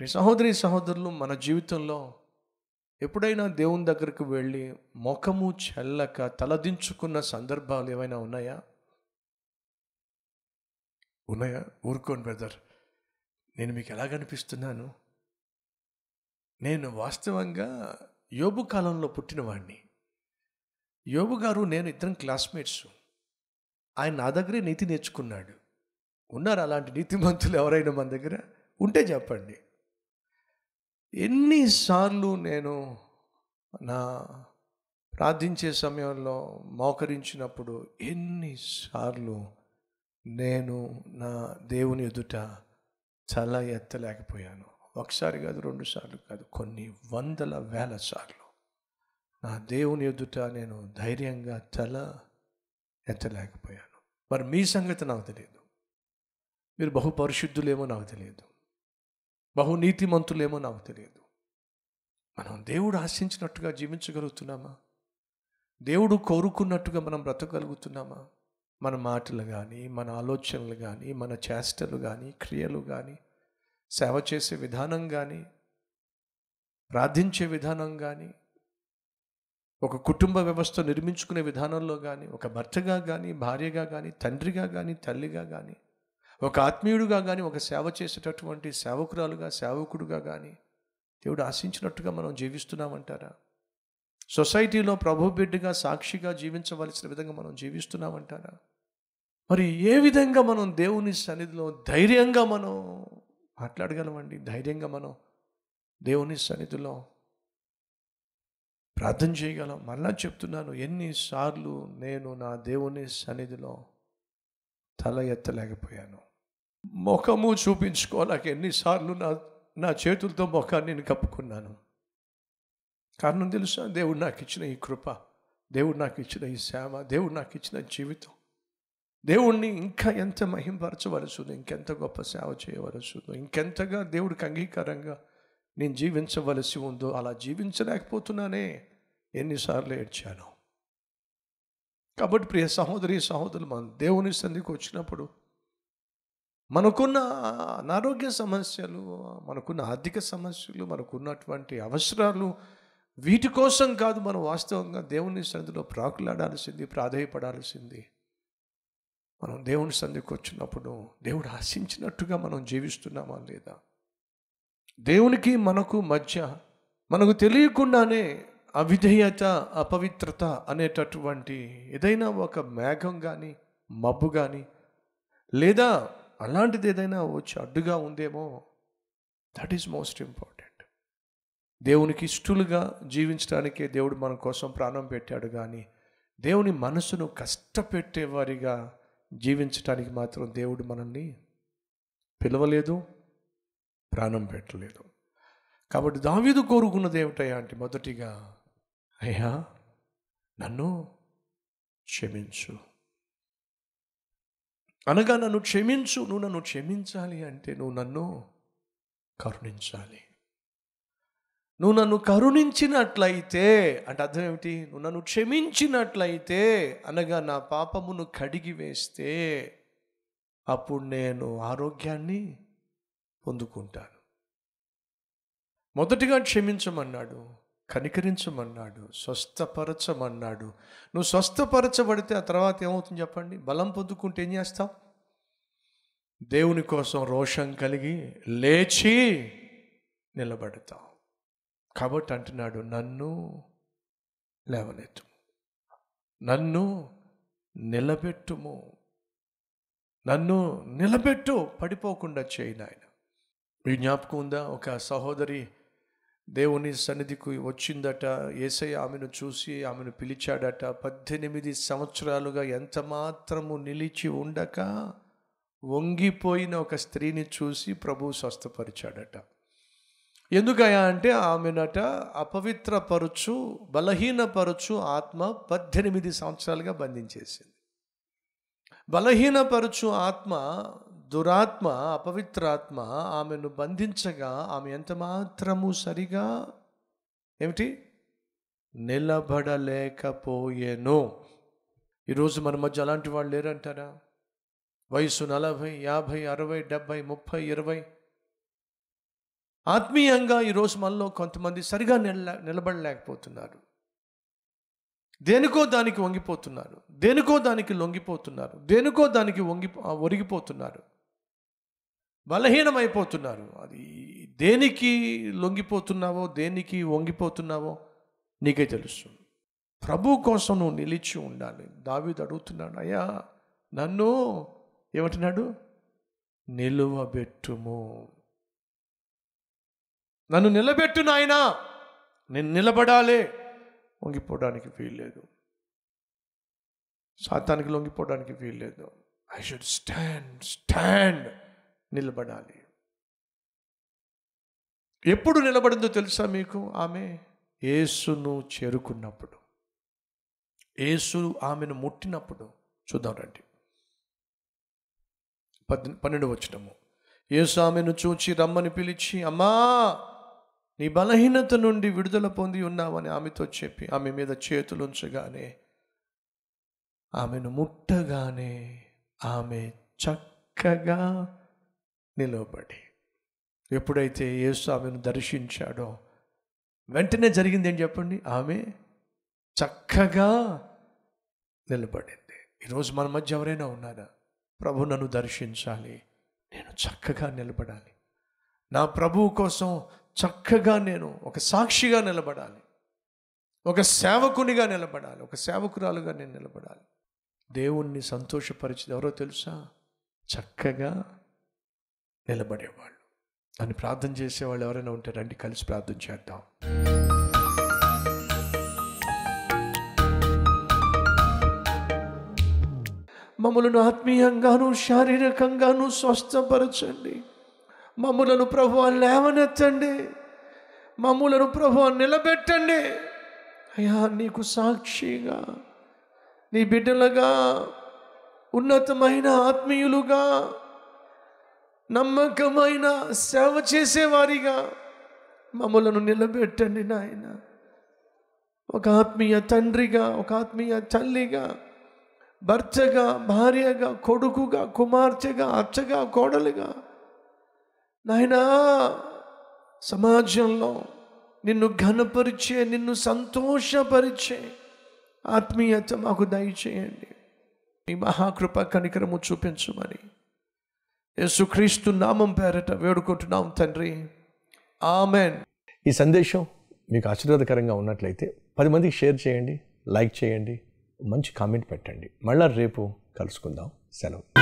సహోదరి సహోదరులు, మన జీవితంలో ఎప్పుడైనా దేవుని దగ్గరికి వెళ్ళి ముఖము చెల్లక తలదించుకున్న సందర్భాలు ఏమైనా ఉన్నాయా? ఉన్నాయా? ఊరుకోండి బ్రదర్, నేను మీకు ఎలా కనిపిస్తున్నాను? నేను వాస్తవంగా యోబు కాలంలో పుట్టినవాడిని. యోబు గారు నేను ఇద్దరం క్లాస్మేట్స్. ఆయన నా దగ్గరే నీతి నేర్చుకున్నాడు. ఉన్నారు అలాంటి నీతిమంతులు ఎవరైనా మన దగ్గర? ఉంటే చెప్పండి. ఎన్నిసార్లు నేను నా ప్రార్థించే సమయంలో మోకరించినప్పుడు ఎన్నిసార్లు నేను నా దేవుని ఎదుట తల ఎత్తలేకపోయాను. ఒకసారి కాదు, 2 సార్లు కాదు, కొన్ని వందల వేల సార్లు నా దేవుని ఎదుట నేను ధైర్యంగా తల ఎత్తలేకపోయాను. మరి మీ సంగతి నాకు తెలియదు. మీరు బహు పరిశుద్ధులేమో నాకు తెలియదు, బహు నీతిమంతులేమో నాకు తెలియదు. మనం దేవుడు ఆశించినట్టుగా జీవించగలుగుతున్నామా? దేవుడు కోరుకున్నట్టుగా మనం బ్రతకగలుగుతున్నామా? మన మాటలు కానీ, మన ఆలోచనలు కానీ, మన చేష్టలు కానీ, క్రియలు కానీ, సేవ చేసే విధానం కానీ, ప్రార్థించే విధానం కానీ, ఒక కుటుంబ వ్యవస్థ నిర్మించుకునే విధానంలో కానీ, ఒక భర్తగా కానీ, భార్యగా కానీ, తండ్రిగా కానీ, తల్లిగా కానీ, ఒక ఆత్మీయుడిగా కానీ, ఒక సేవ చేసేటటువంటి సేవకురాలుగా, సేవకుడుగా కానీ దేవుడు ఆశించినట్టుగా మనం జీవిస్తున్నామంటారా? సొసైటీలో ప్రభు బిడ్డగా, సాక్షిగా జీవించవలసిన విధంగా మనం జీవిస్తున్నామంటారా? మరి ఏ విధంగా మనం దేవుని సన్నిధిలో ధైర్యంగా మనం మాట్లాడగలమండి? ధైర్యంగా మనం దేవుని సన్నిధిలో ప్రార్థన చేయగలం? మళ్ళా చెప్తున్నాను, ఎన్నిసార్లు నేను నా దేవుని సన్నిధిలో తల ఎత్తలేకపోయాను. ముఖము చూపించుకోలేక ఎన్నిసార్లు నా చేతులతో ముఖాన్ని నేను కప్పుకున్నాను. కారణం తెలుసా? దేవుడు నాకు ఇచ్చిన ఈ కృప, దేవుడు నాకు ఇచ్చిన ఈ సేవ, దేవుడు నాకు ఇచ్చిన జీవితం, దేవుణ్ణి ఇంకా ఎంత మహింపరచవలసిందో, ఇంకెంత గొప్ప సేవ చేయవలసిందో, ఇంకెంతగా దేవుడికి అంగీకారంగా నేను జీవించవలసి ఉందో అలా జీవించలేకపోతున్నానే. ఎన్నిసార్లు ఏడ్చాను. కాబట్టి ప్రియ సహోదరి సహోదరులు, మన దేవుని సన్నిధికి వచ్చినప్పుడు మనకున్న అనారోగ్య సమస్యలు, మనకున్న ఆర్థిక సమస్యలు, మనకున్నటువంటి అవసరాలు, వీటి కోసం కాదు మనం వాస్తవంగా దేవుని సన్నిధిలో ప్రాకులాడాల్సింది, ప్రాధేయపడాల్సింది. మనం దేవుని సన్నిధికి వచ్చినప్పుడు దేవుడు ఆశించినట్టుగా మనం జీవిస్తున్నామా లేదా? దేవునికి మనకు మధ్య మనకు తెలియకుండానే అవిధేయత, అపవిత్రత అనేటటువంటి ఏదైనా ఒక మేఘం కానీ, మబ్బు కానీ, లేదా అలాంటిది ఏదైనా వచ్చి అడ్డుగా ఉందేమో. That is most important. దేవునికి ఇష్టలుగా జీవించడానికే దేవుడు మన కోసం ప్రాణం పెట్టాడు, కానీ దేవుని మనసును కష్టపెట్టేవారిగా జీవించడానికి మాత్రం దేవుడు మనల్ని పిలవలేదు, ప్రాణం పెట్టలేదు. కాబట్టి దావీదు కోరుకున్నది ఏమిటయ్యా అంటే, మొదటిగా, అయ్యా నన్ను క్షమించు అనగా, నన్ను క్షమించు. నువ్వు నన్ను క్షమించాలి అంటే నువ్వు నన్ను కరుణించాలి. నువ్వు నన్ను కరుణించినట్లయితే అంటే అర్థం ఏమిటి? నువ్వు నన్ను క్షమించినట్లయితే అనగా నా పాపమును కడిగి వేస్తే అప్పుడు నేను ఆరోగ్యాన్ని పొందుకుంటాను. మొదటిగా క్షమించమన్నాడు, కనికరించమన్నాడు, స్వస్థపరచమన్నాడు. నువ్వు స్వస్థపరచబడితే ఆ తర్వాత ఏమవుతుంది చెప్పండి? బలం పొందుకుంటే ఏం చేస్తావు? దేవుని కోసం రోషం కలిగి లేచి నిలబడతావు. కాబట్టి అంటున్నాడు, నన్ను లేవనెత్తు, నన్ను నిలబెట్టుము, నన్ను నిలబెట్టు, పడిపోకుండా చేయి నాయన. మీ జ్ఞాపకం ఉందా? ఒక సహోదరి దేవుని సన్నిధికి వచ్చిందట. యేసయ్య ఆమెను చూసి ఆమెను పిలిచాడట. 18 సంవత్సరాలుగా ఎంత మాత్రము నిలిచి ఉండక వంగిపోయిన ఒక స్త్రీని చూసి ప్రభువు స్వస్థపరిచాడట. ఎందుకయ్యా అంటే ఆమెనట అపవిత్రపరచు, బలహీనపరచు ఆత్మ 18 సంవత్సరాలుగా బంధించేసింది. బలహీనపరచు ఆత్మ, దురాత్మ, అపవిత్రాత్మ ఆమెను బంధించగా ఆమె ఎంత మాత్రము సరిగా ఏమిటి నిలబడలేకపోయేను. ఈరోజు మన మధ్య అలాంటి వాళ్ళు లేరంటారా? వయసు 40, 50, 60, 70, 30, 20 ఆత్మీయంగా ఈరోజు మనలో కొంతమంది సరిగా నిలబడలేకపోతున్నారు. దేనికో దానికి వంగిపోతున్నారు, దేనికో దానికి లొంగిపోతున్నారు, దేనికో దానికి ఒరిగిపోతున్నారు, బలహీనమైపోతున్నారు. అది దేనికి లొంగిపోతున్నావో, దేనికి వంగిపోతున్నావో నీకే తెలుసు. ప్రభు కోసం నువ్వు నిలిచి ఉండాలి. దావీదు అడుగుతున్నాడు, అయ్యా నన్ను ఏమంటున్నాడు, నిలువబెట్టుము, నన్ను నిలబెట్టు నాయనా, నేను నిలబడాలి. వంగిపోవడానికి వీల్లేదు, సాతానికి లొంగిపోవడానికి వీల్లేదు. ఐ షుడ్ స్టాండ్ నిలబడాలి. ఎప్పుడు నిలబడిందో తెలుసా మీకు? ఆమె యేసును చేరుకున్నప్పుడు, యేసు ఆమెను ముట్టినప్పుడు. చూద్దాం రండి, 12వ వచనము. యేసు ఆమెను చూచి రమ్మని పిలిచి, అమ్మా నీ బలహీనత నుండి విడుదల పొంది ఉన్నావని ఆమెతో చెప్పి ఆమె మీద చేతులు ఉంచగానే, ఆమెను ముట్టగానే ఆమె చక్కగా నిలబడి, ఎప్పుడైతే యేసు ఆమెను దర్శించాడో వెంటనే జరిగింది ఏం చెప్పండి? ఆమె చక్కగా నిలబడింది. ఈరోజు మన మధ్య ఎవరైనా ఉన్నారా? ప్రభు నన్ను దర్శించాలి, నేను చక్కగా నిలబడాలి, నా ప్రభువు కోసం చక్కగా నేను ఒక సాక్షిగా నిలబడాలి, ఒక సేవకునిగా నిలబడాలి, ఒక సేవకురాలుగా నేను నిలబడాలి. దేవుణ్ణి సంతోషపరిచేది ఎవరో తెలుసా? చక్కగా నిలబడేవాళ్ళు. అని ప్రార్థన చేసేవాళ్ళు ఎవరైనా ఉంటే రండి, కలిసి ప్రార్థన చేద్దాం. మమ్మలను ఆత్మీయంగాను శారీరకంగాను స్వస్థపరచండి. మమ్ములను ప్రభువా లేవనెత్తండి, మమ్ములను ప్రభువా నిలబెట్టండి. అయ్యా నీకు సాక్షిగా, నీ బిడ్డలుగా, ఉన్నతమైన ఆత్మీయులుగా, నమ్మకమైన సేవ చేసేవారిగా మమ్మలను నిలబెట్టండి నాయన. ఒక ఆత్మీయ తండ్రిగా, ఒక ఆత్మీయ తల్లిగా, భర్తగా, భార్యగా, కొడుకుగా, కుమార్తెగా, అత్తగా, కోడలుగా నాయనా, సమాజంలో నిన్ను ఘనపరిచే, నిన్ను సంతోషపరిచే ఆత్మీయత మాకు దయచేయండి. మీ మహాకృప కనికరము చూపించమని యేసుక్రీస్తు నామం పేరట వేడుకుంటున్నాం తండ్రి, ఆమెన్. ఈ సందేశం మీకు ఆశీర్వాదకరంగా ఉన్నట్లయితే 10 మందికి షేర్ చేయండి, లైక్ చేయండి, మంచి కామెంట్ పెట్టండి. మళ్ళా రేపు కలుసుకుందాం. సెలవు.